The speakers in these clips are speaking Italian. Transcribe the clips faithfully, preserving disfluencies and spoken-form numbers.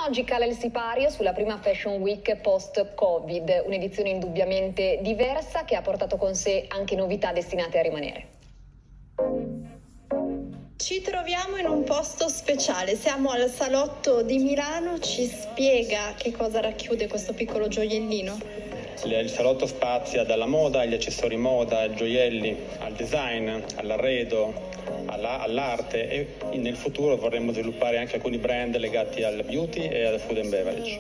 oggi cala il sipario sulla prima Fashion Week post-Covid, un'edizione indubbiamente diversa che ha portato con sé anche novità destinate a rimanere. Ci troviamo in un posto speciale, siamo al Salotto di Milano. Ci spiega che cosa racchiude questo piccolo gioiellino? Il salotto spazia dalla moda agli accessori moda, ai gioielli, al design, all'arredo, alla, all'arte, e nel futuro vorremmo sviluppare anche alcuni brand legati al beauty e al food and beverage.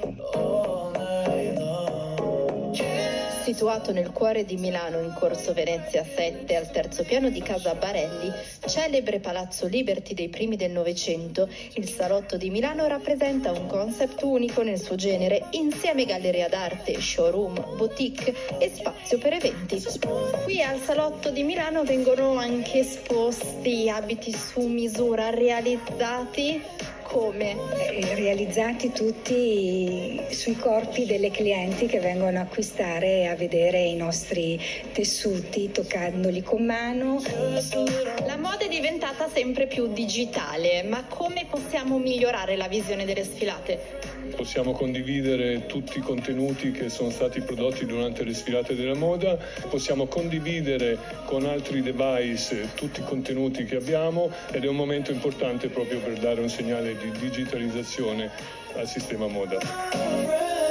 Situato nel cuore di Milano, in Corso Venezia sette, al terzo piano di Casa Barelli, celebre palazzo Liberty dei primi del Novecento, il Salotto di Milano rappresenta un concept unico nel suo genere, insieme galleria d'arte, showroom, boutique e spazio per eventi. Qui al Salotto di Milano vengono anche esposti abiti su misura realizzati come? Realizzati tutti sui corpi delle clienti che vengono a acquistare e a vedere i nostri tessuti, toccandoli con mano. La moda è diventata sempre più digitale, ma come possiamo migliorare la visione delle sfilate? Possiamo condividere tutti i contenuti che sono stati prodotti durante le sfilate della moda, possiamo condividere con altri device tutti i contenuti che abbiamo, ed è un momento importante proprio per dare un segnale di digitalizzazione al sistema moda.